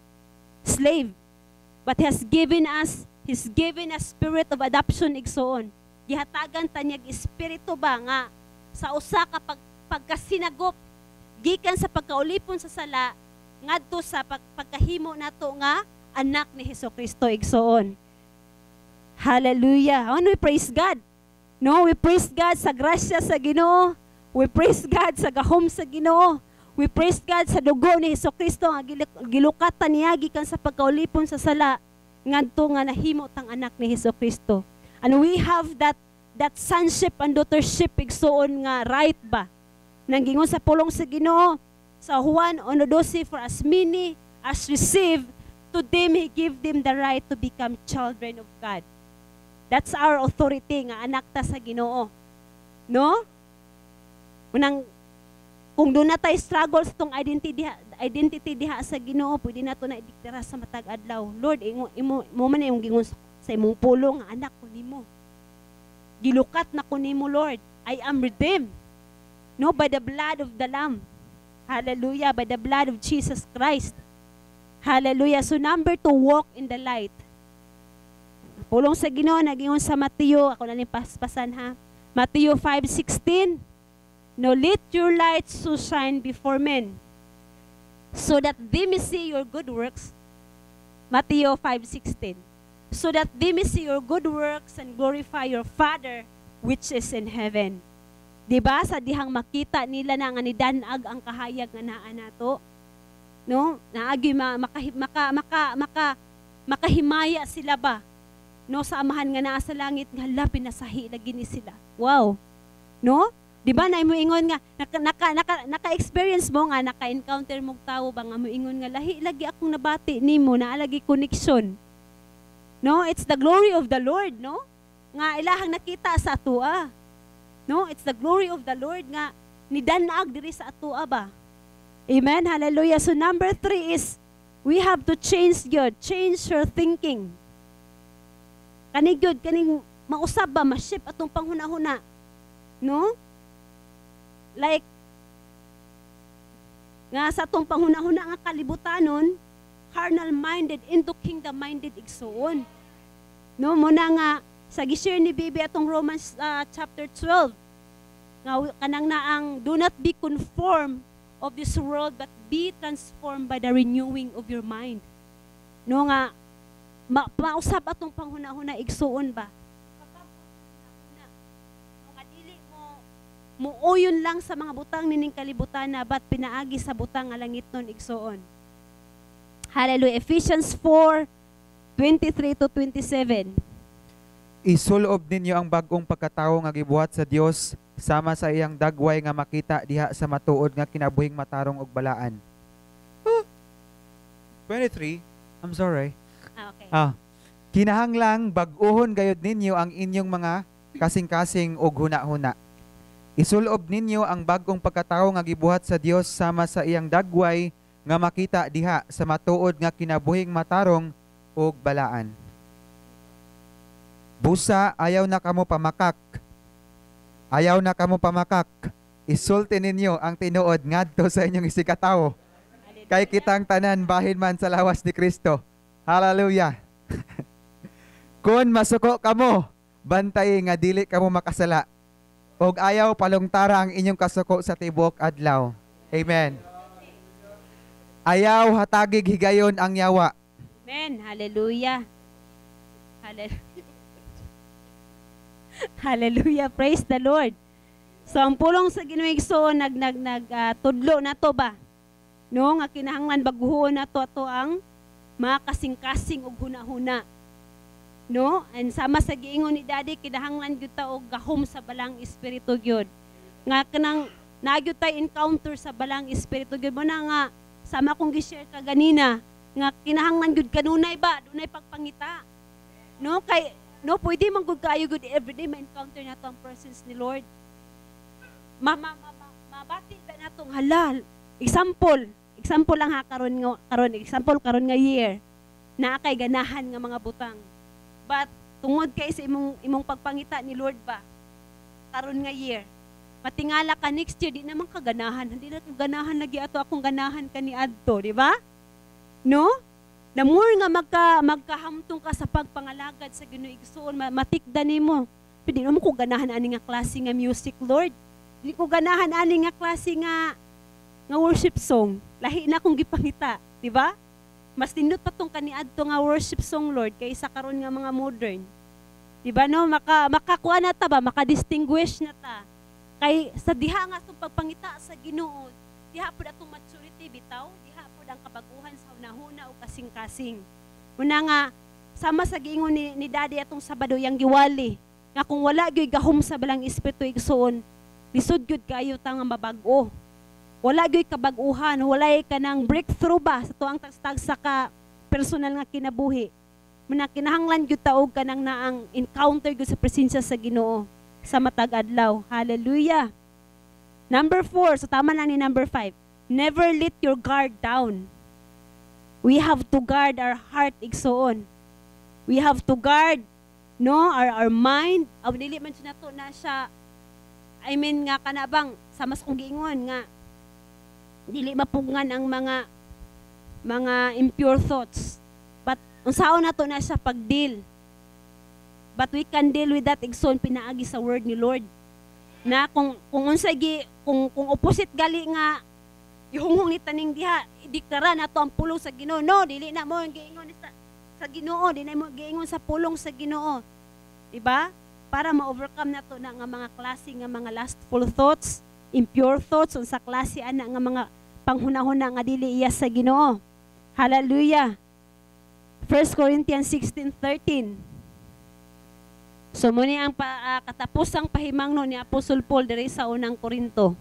slave, but has given us He's given us spirit of adoption igsoon. Gihatagan ta niya espiritu ba nga sa usa ka pag, pagkasinagop gikan sa pagkaulipon sa sala ngadto sa pag, pagkahimo nato nga anak ni Hesukristo igsoon. Hallelujah. Ano we praise God? No, we praise God sa grasya sa Ginoo. We praise God sa gahom sa Ginoo. We praise God sa dugo ni Hesukristo nga gilukatan niya gikan sa pagkaulipon sa sala ngadto nga nahimo tang anak ni Hesukristo. And we have that that sonship and daughtership igsuon nga right ba? Nang gingon sa pulong sa Ginoo sa Juan one twelve, for as many as receive, to them He give them the right to become children of God. That's our authority nga anak ta sa Ginoo. No? Unang kung doon na tayo struggles tong identity diha, identity diha sa Ginoo, pwede na to na idiktara sa matag adlaw. Lord, imo imo mo man yung gingon sa imong pulong nga anak ko nimo. Gilukat na ko nimo, Lord. I am redeemed. No, by the blood of the Lamb. Hallelujah, by the blood of Jesus Christ. Hallelujah. So number two, walk in the light. Pulong sa Ginoo nagingon sa Mateo, ako na ni paspasan ha. Mateo five sixteen. No, let your light so shine before men, so that they may see your good works. Mateo five sixteen. So that they may see your good works and glorify your Father which is in heaven. Diba sa dihang makita nila na nga nidanag ang kahayag nga naa nato, no? Naagi ma, maka, maka maka maka makahimaya sila ba, no, sa amahan nga naa sa langit nga hala pinasahi lagi ni sila. Wow. No? Diba na mo ingon nga naka naka naka, naka-experience mo nga naka-encounter mo tawo ba nga mo ingon nga lahi lagi akong nabati nimo na lagi connection. No, it's the glory of the Lord, no? Nga ilahang nakita sa atua. No, it's the glory of the Lord nga nidanag diri sa atua ba. Amen. Hallelujah. So number three is we have to change God, change your thinking. Kani God kaning mausab ba ma-shift atong panghuna-huna. No? Like nga sa atong panghuna-huna nga kalibutanon, carnal-minded into kingdom-minded igsuon. No, muna nga sa gi-share ni Bibi atong Romans uh, chapter twelve. Nga kanang naang do not be conformed of this world but be transformed by the renewing of your mind. No nga ma mausab atong panghuna-huna igsuon ba? No nga dili mo muuyon lang sa mga butang nining kalibutan na bat pinaagi sa butang nga langitnon igsuon. Hallelujah. Ephesians four twenty-three to twenty-seven. Isulob ninyo ang bagong pagkatao nga gibuhat sa Dios sama sa iyang dagway nga makita diha sa matuod nga kinabuhing matarong og balaan. Oh. twenty-three. I'm sorry. Ah, okay. Ah. Kinahanglang bag-ohon gayud ninyo ang inyong mga kasing-kasing og huna-huna. Isulob ninyo ang bagong pagkatao nga gibuhat sa Dios sama sa iyang dagway nga makita diha sa matuod nga kinabuhing matarong og balaan. Busa, ayaw na kamo pamakak. Ayaw na kamo pamakak. Isulti ninyo ang tinuod ngadto sa inyong isikatawo. Kay kitang tanan bahin man sa lawas ni Kristo. Hallelujah. Kung masuko kamo, bantay nga dili kamo makasala. Og ayaw palungtara ang inyong kasuko sa tibuok adlaw. Amen. Ayaw hatagig higayon ang yawa. Amen. Hallelujah. Hallelujah. Hallelujah. Praise the Lord. So ang pulong sa Ginoo igsoon nag nag nag uh, tudlo na to ba? No nga kinahanglan baguhon nato ato ang mga kasing-kasing ug huna-huna. No? And sama sa giingon ni Daddy kinahanglan gyud ta og gahom sa balang espiritu gyud. Nga kanang nagyud tay encounter sa balang espiritu gyud mo na nga sama kong gi-share ka ganina nga kinahanglan gyud kanunay ba dunay pagpangita. No kay no pwede man gud kayo gud everyday ma-encounter nato ang presence ni Lord. Ma, ma, ma, ma mabati ba natong halal. Example, example lang ha karon nga karon example karon nga year na kay ganahan nga mga butang. But tungod kay sa imong imong pagpangita ni Lord ba karon nga year. Matingala ka next year di naman kaganahan, hindi na to ganahan lagi ato akong ganahan kani adto, di ba? No? The more nga magka magkahamtong ka sa pagpangalagad sa Ginoo igsoon, matikdan nimo. Pwede mo ko ganahan ani nga klase nga music, Lord. Dili ko ganahan ani nga klase nga nga worship song. Lahi na akong gipangita, di ba? Mas tindot pa tong kaniadto nga worship song, Lord, kaysa karon nga mga modern. Di ba no? Maka makakuha na ta ba, maka-distinguish na ta. Kay sa diha nga sa pagpangita sa Ginoo, diha pud atong maturity bitaw, diha pud ang kabaguhan sa hunahuna o kasing-kasing. Muna nga sama sa giingon ni, ni Daddy atong Sabado yang giwali. Nga kung wala gyud gahom sa balang espiritu igsoon, lisod gyud kayo tang mabag-o. Wala gyud kabag-uhan, walay ka ng breakthrough ba sa tuang tagstag sa ka personal nga kinabuhi. Muna kinahanglan gyud taog ka nang naang encounter gyud sa presensya sa Ginoo sa matag adlaw. Hallelujah. Number four, so tama lang ni number five. Never let your guard down. We have to guard our heart igsoon. We have to guard no our our mind. Aw dili man siya nato na siya I mean nga kanabang sa mas kong giingon nga dili mapugngan ang mga mga impure thoughts. But unsaon nato na siya pag-deal. But we can deal with that igsoon pinaagi sa word ni Lord. Na kung kung unsay gi kung kung opposite gali nga ihunghong ni taning diha, idiklara nato ang pulong sa Ginoo. No, dili na mo giingon sa sa Ginoo, dili na mo giingon sa pulong sa Ginoo. Diba? Para ma-overcome nato na nga mga klase nga mga lustful thoughts, impure thoughts, unsa klase ana nga mga panghunahuna nga dili iya sa Ginoo. Hallelujah. First Corinthians sixteen thirteen. So muni ang pa, uh, katapusang pahimangno ni Apostol Paul diri sa unang Korinto.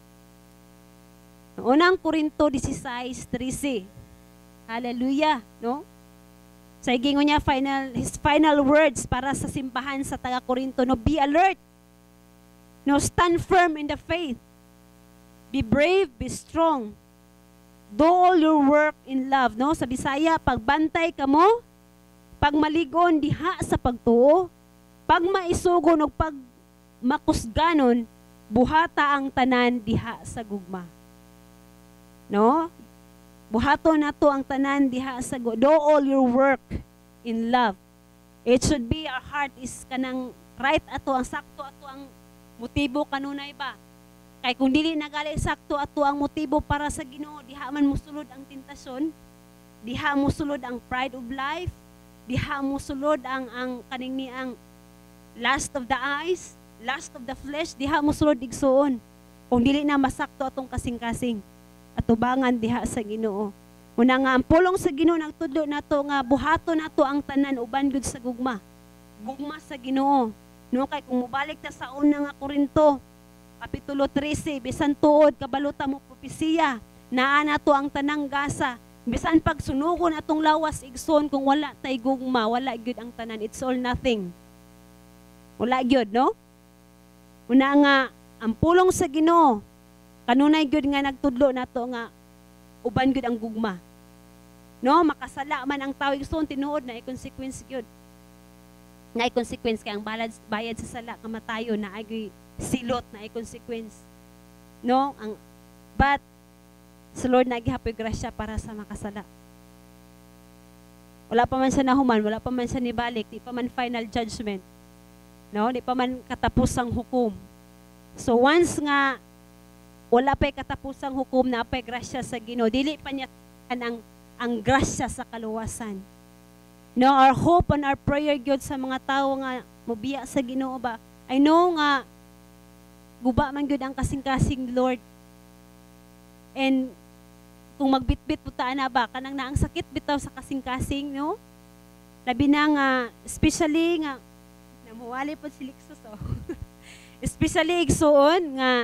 Unang Korinto sixteen thirteen. Hallelujah, no? Sa igingon niya final his final words para sa simbahan sa taga Korinto, no, be alert. No, stand firm in the faith. Be brave, be strong. Do all your work in love, no? Sa Bisaya, pagbantay kamo, pagmaligon diha sa pagtuo, pag maisugon o pag makusganon, buhata ang tanan diha sa gugma. No? Buhato na to ang tanan diha sa gugma. Do all your work in love. It should be our heart is kanang right ato, ang sakto ato ang motibo kanunay ba? Kay kung dili nagali sakto ato ang motibo para sa Ginoo, diha man mosulod ang tentasyon, diha mosulod ang pride of life, diha mosulod ang ang kaning ni ang lust of the eyes, lust of the flesh, diha mosulod igsoon. Kung dili na masakto atong kasing-kasing, atubangan diha sa Ginoo. Una nga ang pulong sa Ginoo nagtudlo nato nga buhato nato ang tanan uban gud sa gugma. Gugma sa Ginoo. No kay kung mobalik ta sa una nga Korinto, kapitulo thirteen, bisan tuod kabaluta mo propesiya, naa nato ang tanang gasa. Bisan pagsunugon atong lawas igsoon kung wala tay gugma, wala gyud ang tanan, it's all nothing. Wala gyud, no? Una nga ang pulong sa Ginoo kanunay gyud nga nagtudlo nato nga uban gyud ang gugma. No, makasala man ang tao igsoon tinuod na i-consequence gyud. Na i-consequence kay ang balad bayad sa sala kamatayo na ay silot na i-consequence. No, ang but sa Lord nagihapoy grasya para sa makasala. Wala pa man siya nahuman, wala pa man siya nibalik, di pa man final judgment. No, di pa man katapusang hukom. So once nga wala pa'y katapusang hukom na pa'y grasya sa Ginoo, dili pa niya ang ang grasya sa kaluwasan. No, our hope and our prayer gyud sa mga tawo nga mobiya sa Ginoo ba. I know nga guba man gyud ang kasing-kasing Lord. And kung magbitbit po ta na ba kanang naang sakit bitaw sa kasing-kasing, no? Labi na nga especially nga namuwali po si Lixos, oh. Especially igsoon nga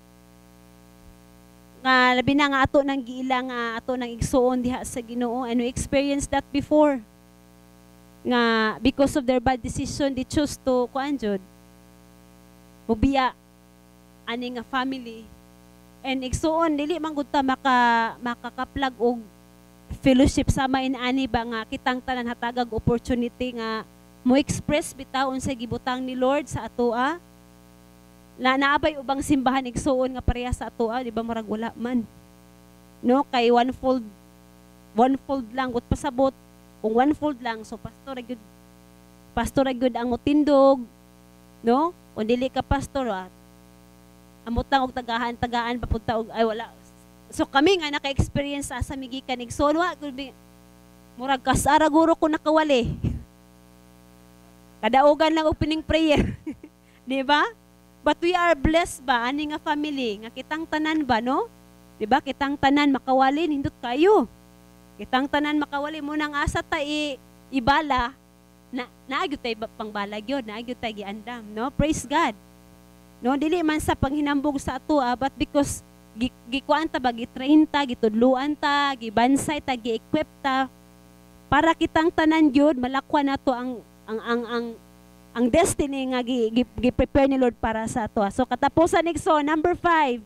nga labi na nga ato nang giila nga ato nang igsoon diha sa Ginoo, and we experienced that before. Nga because of their bad decision, they choose to kuan jud mobiya ani nga family. And igsoon dili man gud ta maka makakaplag og fellowship sama in ani ba nga kitang tanan hatagag opportunity nga mo express bitaw unsay gibutang ni Lord sa atoa. Na naabay ubang simbahan igsoon nga pareha sa atoa, di ba murag wala man. No, kay one fold one fold lang gut pasabot. Kung one fold lang, so pastor gyud pastor gyud ang mutindog, no? Kung dili ka pastor, ah, amot lang og tagahan-tagaan papunta og ay wala. So kami nga naka-experience sa samigikan igsoon wa gud murag kasara guro ko nakawali. Kadaugan lang opening prayer. Di ba? But we are blessed ba ani nga family nga kitang tanan ba, no? Di ba? Kitang tanan makawali nindot kayo. Kitang tanan makawali mo nang asa ta i, ibala na naagyo tay pangbalag yun, naagyo tay giandam, no? Praise God. No, dili man sa panghinambog sa ato, ah, but because gi, gikuan ta ba, gitrain ta, gitudluan ta, gibansay ta, gi-equip ta para kitang tanan gyud malakwan nato ang ang ang ang ang destiny nga gi, gi, gi-prepare ni Lord para sa ato. So katapusan nigso, number five.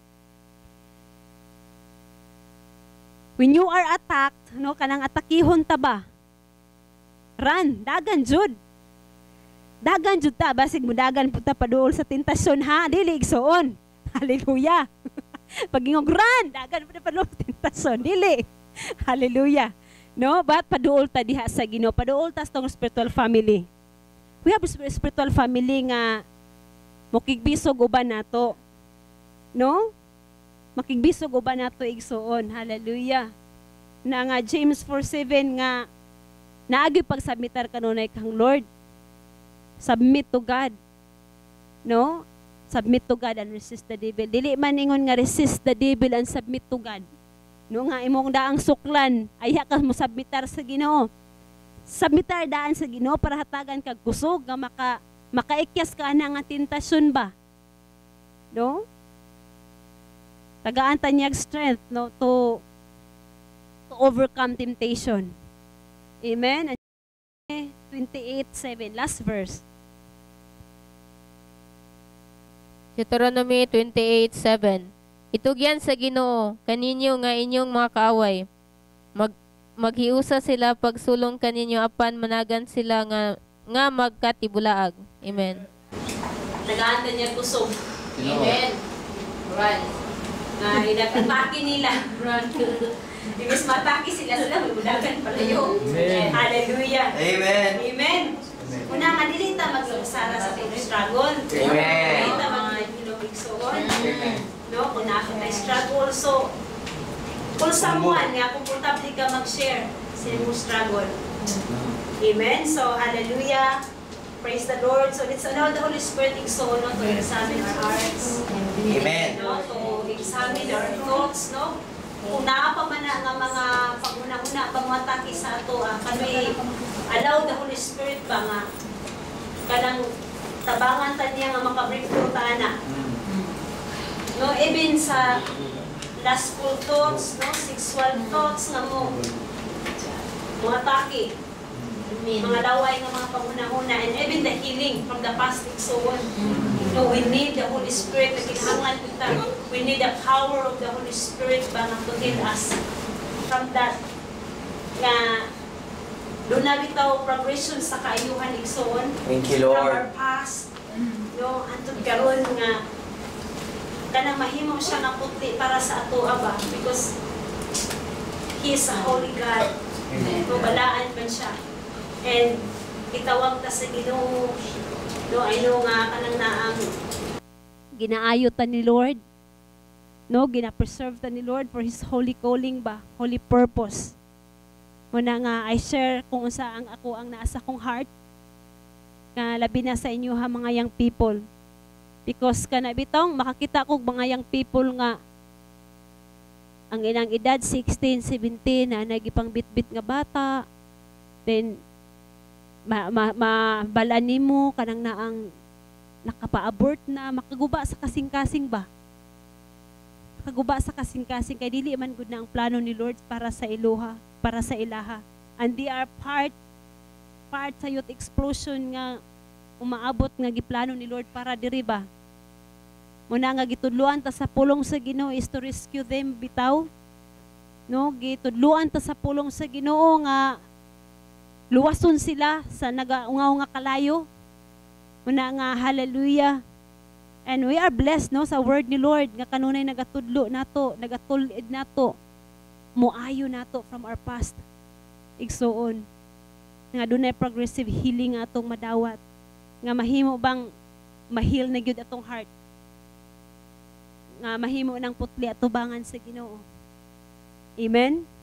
When you are attacked, no, kanang atakihon ta ba? Run, dagan jud. Dagan jud ta, basig mo dagan punta paduol sa tentasyon ha, dili igsoon. Hallelujah. Pagingog run, dagan punta paduol sa tentasyon, dili. Hallelujah. No, but paduol ta diha sa Ginoo, paduol ta sa tong spiritual family. We have a spiritual family nga mokigbisog uban nato. No? Makigbisog uban nato igsoon. Hallelujah. Na nga James four seven nga naagi pagsubmitar kanunay kang Lord. Submit to God. No? Submit to God and resist the devil. Dili man ingon nga resist the devil and submit to God. No nga imong daang suklan, ayha ka mo submitar sa Ginoo. Submitar daan sa Ginoo para hatagan kag kusog nga maka makaikyas ka na nga tentasyon ba. No? Tagaan ta niyag strength, no, to to overcome temptation. Amen. twenty-eight seven, last verse. Deuteronomy twenty-eight seven. Itugyan sa Ginoo kaninyo nga inyong mga kaaway. Mag maghiusa sila pagsulong kaninyo apan managan sila nga nga magkatibulaag. Amen. Tagaan ta niya kusog. Amen. Run. Na inatake nila. Run. Imbes matake sila sila magbudagan palayo. Amen. Hallelujah. Amen. Amen. Una nga dili ta magsara sa tayong struggle. Amen. Dili ta maghinumigsoon. Amen. No, kung nakita tayo struggle, so kung someone nga komportable ka mag-share sa iyong struggle. Amen. So hallelujah. Praise the Lord. So let's allow the Holy Spirit so no to examine our hearts. Amen. No, to examine our thoughts, no? Kung naa pa man nga mga paguna-una bang mataki sa ato, ah, kami allow the Holy Spirit ba nga kanang tabangan ta niya nga maka-breakthrough ta ana. No, even sa lustful thoughts, no, sexual thoughts nga mo mga taki, mga laway nga mga panguna-una, and even the healing from the past and so on. No, we need the Holy Spirit na kinahanglan kita. We need the power of the Holy Spirit ba nga to heal us from that nga doon na bitaw progression sa kaayuhan igsoon. Thank you, From Lord. our past, no, antud karon nga kanang mahimo siya nga putli para sa ato aba because He is a holy God. No, balaan man siya. And itawag ta sa Ginoo. No, I know nga kanang naang ginaayo ta ni Lord. No, gina-preserve ta ni Lord for His holy calling ba, holy purpose. Muna nga I share kung unsa ang ako ang naa sa kong heart nga labi na sa inyo ha mga young people. Because kana bitong makakita ko mga young people nga ang ilang edad sixteen, seventeen na nagipang bitbit nga bata. Then ma, ma, mabalaan nimo kanang naang nakapa-abort na makaguba sa kasing-kasing ba. Makaguba sa kasing-kasing kay dili man gud na ang plano ni Lord para sa iluha, para sa ilaha. And they are part part sa youth explosion nga umaabot nga giplano ni Lord para diri ba. Muna nga gitudluan ta sa pulong sa Ginoo is to rescue them bitaw. No, gitudluan ta sa pulong sa Ginoo nga luwason sila sa nagaungaw nga kalayo. Muna nga hallelujah. And we are blessed no sa word ni Lord nga kanunay nagatudlo nato, nagatulid nato. Muayo nato from our past. Igsoon. Nga dunay progressive healing atong madawat. Nga mahimo bang mahil na gyud atong heart. Nga mahimo ng putli at tubangan sa Ginoo. Amen.